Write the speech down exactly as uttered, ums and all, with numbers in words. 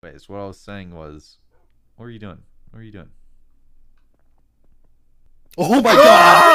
Wait, so what I was saying was, what are you doing? What are you doing? Oh my god!